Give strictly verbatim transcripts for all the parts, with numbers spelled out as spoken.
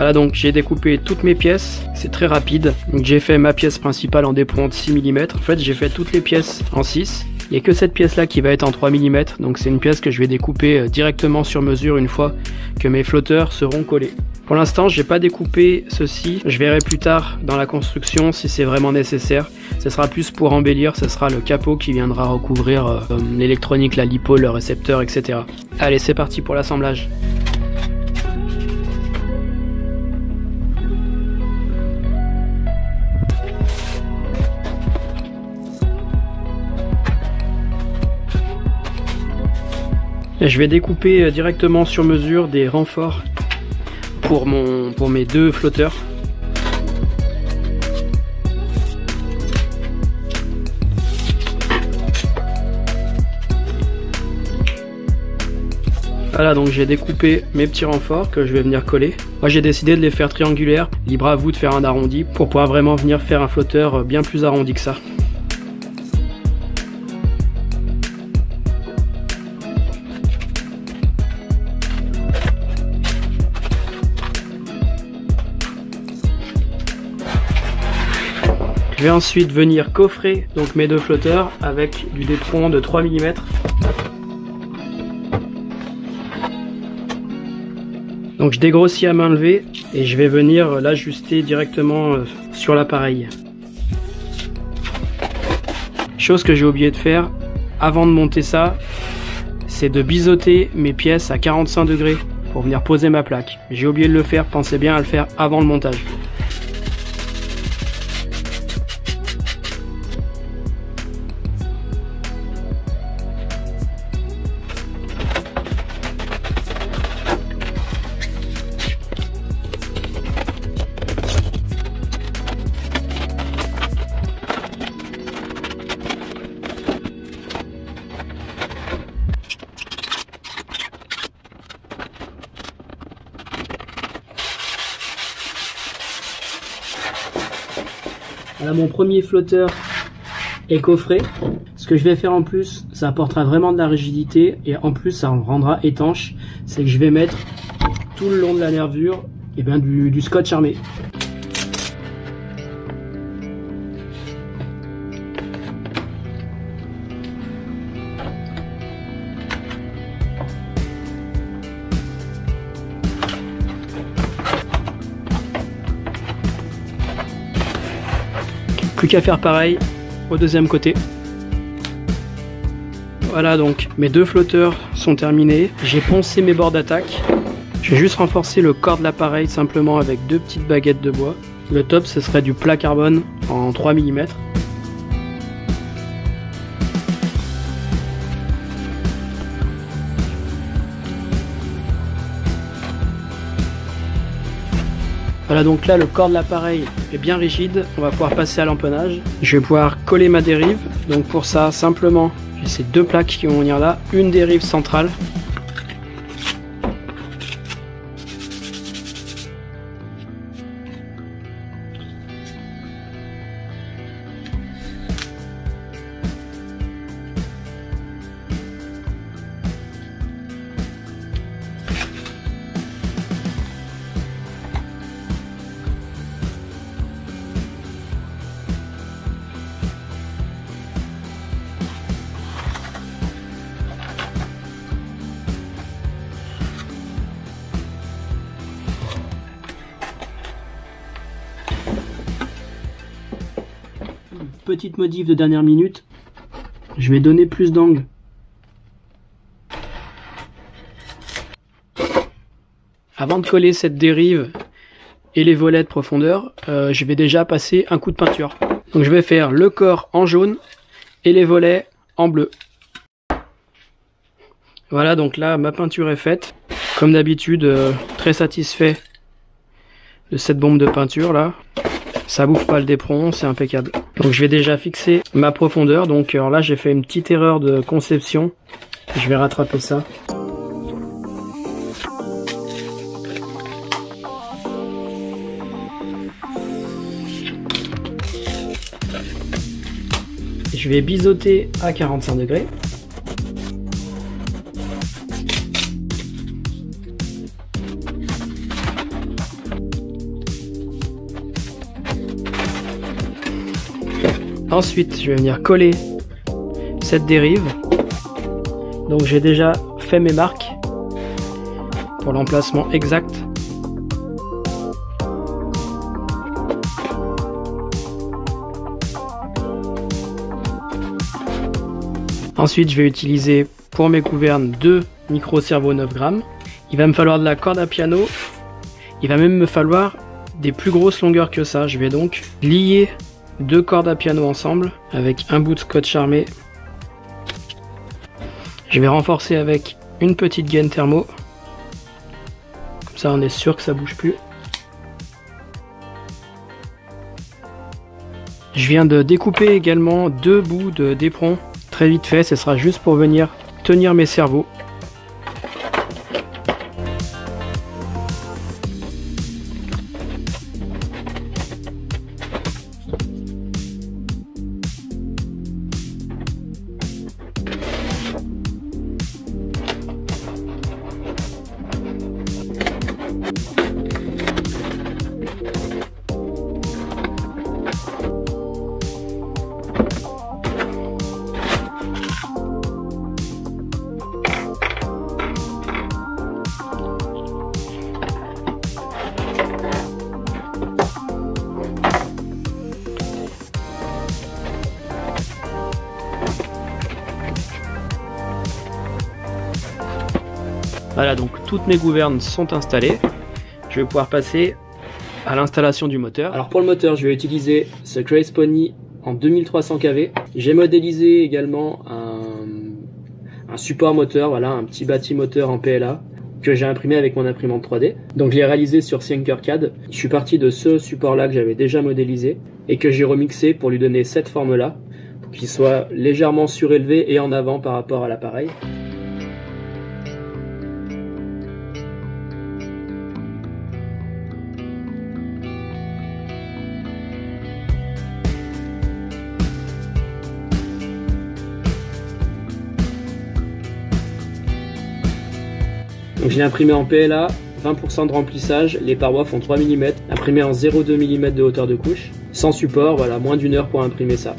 Voilà, donc j'ai découpé toutes mes pièces, c'est très rapide. Donc j'ai fait ma pièce principale en dépouillant de six millimètres. En fait j'ai fait toutes les pièces en six. Il n'y a que cette pièce là qui va être en trois millimètres. Donc c'est une pièce que je vais découper directement sur mesure une fois que mes flotteurs seront collés. Pour l'instant j'ai pas découpé ceci. Je verrai plus tard dans la construction si c'est vraiment nécessaire. Ce sera plus pour embellir, ce sera le capot qui viendra recouvrir euh, l'électronique, la lipo, le récepteur, et cetera. Allez, c'est parti pour l'assemblage. Je vais découper directement sur mesure des renforts pour, mon, pour mes deux flotteurs. Voilà, donc j'ai découpé mes petits renforts que je vais venir coller. Moi j'ai décidé de les faire triangulaires, libre à vous de faire un arrondi pour pouvoir vraiment venir faire un flotteur bien plus arrondi que ça. Je vais ensuite venir coffrer donc mes deux flotteurs avec du d'éperon de trois millimètres. Donc je dégrossis à main levée et je vais venir l'ajuster directement sur l'appareil. Chose que j'ai oublié de faire avant de monter ça, c'est de biseauter mes pièces à quarante-cinq degrés pour venir poser ma plaque. J'ai oublié de le faire, pensez bien à le faire avant le montage. Voilà, mon premier flotteur est coffré. Ce que je vais faire en plus, ça apportera vraiment de la rigidité et en plus ça en rendra étanche. C'est que je vais mettre tout le long de la nervure et bien, du, du scotch armé. Plus qu'à faire pareil au deuxième côté. Voilà, donc mes deux flotteurs sont terminés. J'ai poncé mes bords d'attaque. Je vais juste renforcer le corps de l'appareil simplement avec deux petites baguettes de bois. Le top, ce serait du plat carbone en trois millimètres. Voilà, donc là le corps de l'appareil est bien rigide, on va pouvoir passer à l'empennage. Je vais pouvoir coller ma dérive, donc pour ça simplement j'ai ces deux plaques qui vont venir là, une dérive centrale. Petite modif de dernière minute, je vais donner plus d'angle. Avant de coller cette dérive et les volets de profondeur, euh, je vais déjà passer un coup de peinture. Donc je vais faire le corps en jaune et les volets en bleu. Voilà, donc là ma peinture est faite. Comme d'habitude, euh, très satisfait de cette bombe de peinture là. Ça bouffe pas le d'éperon, c'est impeccable. Donc je vais déjà fixer ma profondeur. Donc alors là j'ai fait une petite erreur de conception. Je vais rattraper ça. Je vais biseauter à quarante-cinq degrés. Ensuite, je vais venir coller cette dérive. Donc j'ai déjà fait mes marques pour l'emplacement exact. Ensuite, je vais utiliser pour mes gouvernes deux micro servos neuf grammes. Il va me falloir de la corde à piano. Il va même me falloir des plus grosses longueurs que ça. Je vais donc lier deux cordes à piano ensemble avec un bout de scotch armé. Je vais renforcer avec une petite gaine thermo. Comme ça, on est sûr que ça bouge plus. Je viens de découper également deux bouts de d'éperon. Très vite fait, ce sera juste pour venir tenir mes servos. Voilà, donc toutes mes gouvernes sont installées. Je vais pouvoir passer à l'installation du moteur. Alors pour le moteur, je vais utiliser ce Grace Pony en deux mille trois cents K V. J'ai modélisé également un, un support moteur, voilà, un petit bâti moteur en P L A que j'ai imprimé avec mon imprimante trois D. Donc je l'ai réalisé sur Tinkercad. Je suis parti de ce support-là que j'avais déjà modélisé et que j'ai remixé pour lui donner cette forme-là, pour qu'il soit légèrement surélevé et en avant par rapport à l'appareil. Donc je l'ai imprimé en P L A, vingt pour cent de remplissage, les parois font trois millimètres, imprimé en zéro virgule deux millimètres de hauteur de couche, sans support, voilà, moins d'une heure pour imprimer ça.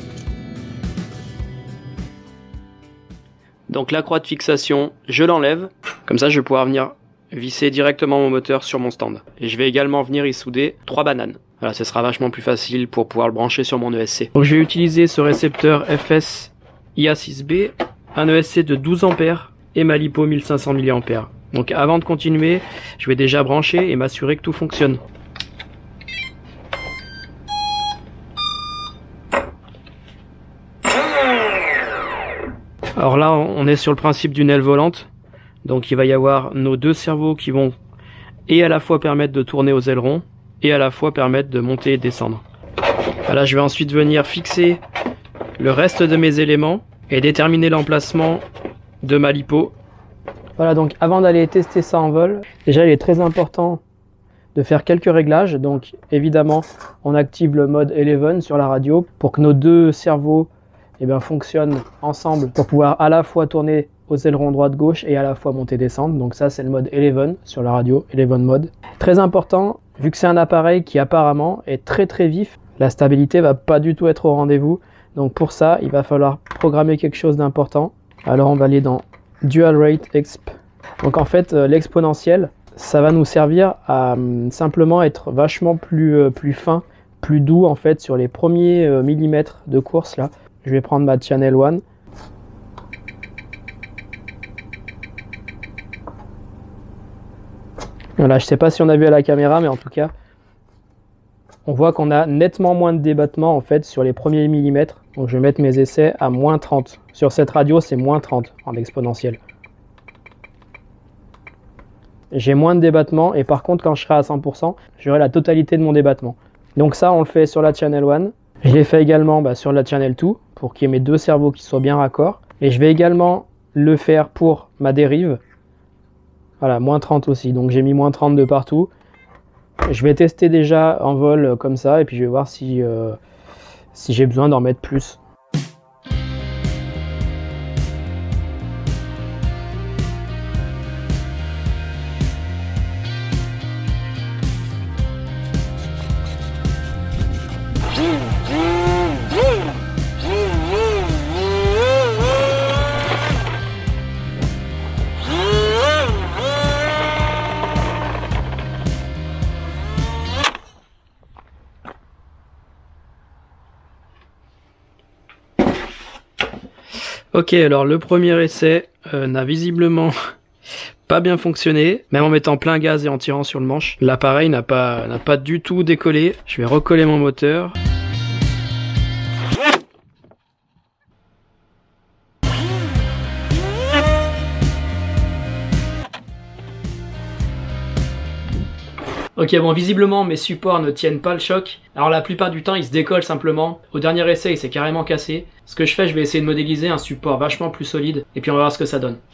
Donc la croix de fixation, je l'enlève, comme ça je vais pouvoir venir visser directement mon moteur sur mon stand. Et je vais également venir y souder trois bananes. Voilà, ce sera vachement plus facile pour pouvoir le brancher sur mon E S C. Donc je vais utiliser ce récepteur F S I A six B, un E S C de douze ampères et ma LiPo mille cinq cents milliampères. Donc avant de continuer, je vais déjà brancher et m'assurer que tout fonctionne. Alors là, on est sur le principe d'une aile volante. Donc il va y avoir nos deux cerveaux qui vont et à la fois permettre de tourner aux ailerons et à la fois permettre de monter et descendre. Là, je vais ensuite venir fixer le reste de mes éléments et déterminer l'emplacement de ma LiPo. Voilà, donc avant d'aller tester ça en vol, déjà il est très important de faire quelques réglages. Donc évidemment, on active le mode onze sur la radio pour que nos deux cerveaux eh bien, fonctionnent ensemble pour pouvoir à la fois tourner aux ailerons droite-gauche et à la fois monter-descendre. Donc ça, c'est le mode onze sur la radio, onze mode. Très important, vu que c'est un appareil qui apparemment est très très vif, la stabilité va pas du tout être au rendez-vous. Donc pour ça, il va falloir programmer quelque chose d'important. Alors on va aller dans Dual Rate Exp. Donc en fait, euh, l'exponentiel, ça va nous servir à euh, simplement être vachement plus, euh, plus fin, plus doux en fait sur les premiers euh, millimètres de course là. Je vais prendre ma Channel un. Voilà, je sais pas si on a vu à la caméra, mais en tout cas, on voit qu'on a nettement moins de débattement en fait sur les premiers millimètres. Donc je vais mettre mes essais à moins trente. Sur cette radio, c'est moins trente en exponentiel. J'ai moins de débattement et par contre, quand je serai à cent pour cent, j'aurai la totalité de mon débattement. Donc ça, on le fait sur la Channel un. Je l'ai fait également bah, sur la Channel deux pour qu'il y ait mes deux cerveaux qui soient bien raccords. Et je vais également le faire pour ma dérive. Voilà, moins trente aussi. Donc j'ai mis moins trente de partout. Je vais tester déjà en vol comme ça et puis je vais voir si, euh, si j'ai besoin d'en mettre plus. Ok, alors le premier essai euh, n'a visiblement pas bien fonctionné, même en mettant plein gaz et en tirant sur le manche. L'appareil n'a pas, n'a pas du tout décollé. Je vais recoller mon moteur. Ok, bon, visiblement mes supports ne tiennent pas le choc. Alors la plupart du temps ils se décollent simplement. Au dernier essai il s'est carrément cassé. Ce que je fais, je vais essayer de modéliser un support vachement plus solide et puis on va voir ce que ça donne.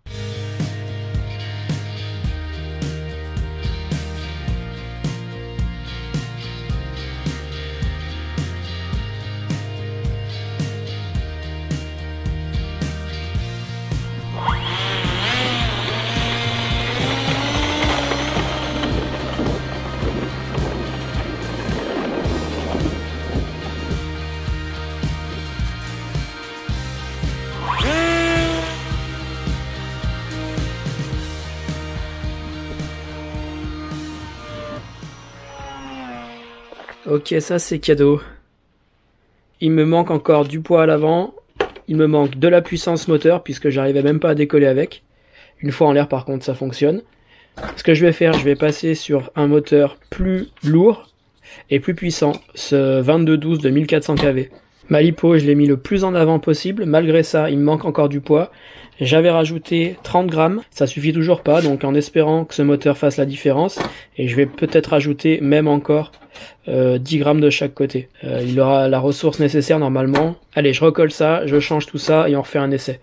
Ok, ça c'est cadeau. Il me manque encore du poids à l'avant. Il me manque de la puissance moteur puisque j'arrivais même pas à décoller avec. Une fois en l'air par contre ça fonctionne. Ce que je vais faire, je vais passer sur un moteur plus lourd et plus puissant. Ce vingt-deux douze de mille quatre cents kilowatts. Ma lipo, je l'ai mis le plus en avant possible. Malgré ça, il me manque encore du poids. J'avais rajouté trente grammes. Ça suffit toujours pas, donc en espérant que ce moteur fasse la différence. Et je vais peut-être rajouter même encore euh, dix grammes de chaque côté. Euh, il aura la ressource nécessaire normalement. Allez, je recolle ça, je change tout ça et on refait un essai.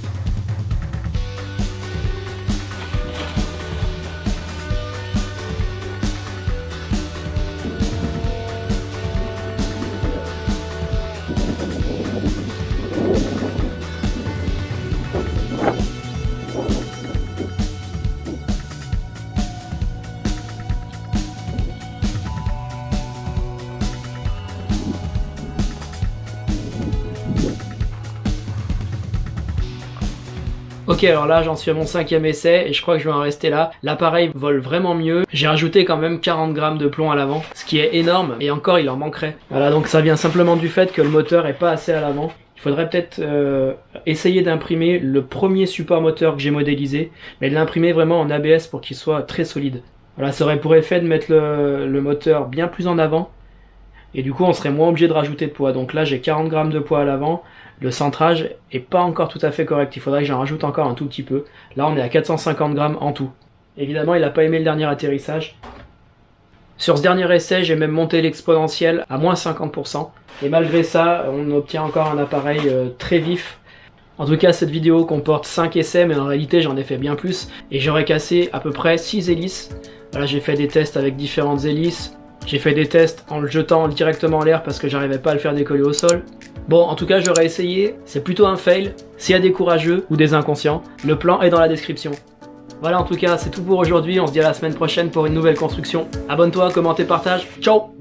Ok, alors là j'en suis à mon cinquième essai et je crois que je vais en rester là. L'appareil vole vraiment mieux. J'ai rajouté quand même quarante grammes de plomb à l'avant, ce qui est énorme et encore il en manquerait. Voilà, donc ça vient simplement du fait que le moteur est pas assez à l'avant. Il faudrait peut-être euh, essayer d'imprimer le premier support moteur que j'ai modélisé, mais de l'imprimer vraiment en A B S pour qu'il soit très solide. Voilà, ça aurait pour effet de mettre le, le moteur bien plus en avant et du coup on serait moins obligé de rajouter de poids. Donc là j'ai quarante grammes de poids à l'avant. Le centrage est pas encore tout à fait correct, il faudrait que j'en rajoute encore un tout petit peu. Là on est à quatre cent cinquante grammes en tout. Évidemment il n'a pas aimé le dernier atterrissage. Sur ce dernier essai j'ai même monté l'exponentielle à moins cinquante pour cent. Et malgré ça on obtient encore un appareil euh, très vif. En tout cas cette vidéo comporte cinq essais mais en réalité j'en ai fait bien plus. Et j'aurais cassé à peu près six hélices. Voilà, j'ai fait des tests avec différentes hélices. J'ai fait des tests en le jetant directement en l'air parce que j'arrivais pas à le faire décoller au sol. Bon, en tout cas, j'aurais essayé. C'est plutôt un fail. S'il y a des courageux ou des inconscients, le plan est dans la description. Voilà, en tout cas, c'est tout pour aujourd'hui. On se dit à la semaine prochaine pour une nouvelle construction. Abonne-toi, commente et partage. Ciao!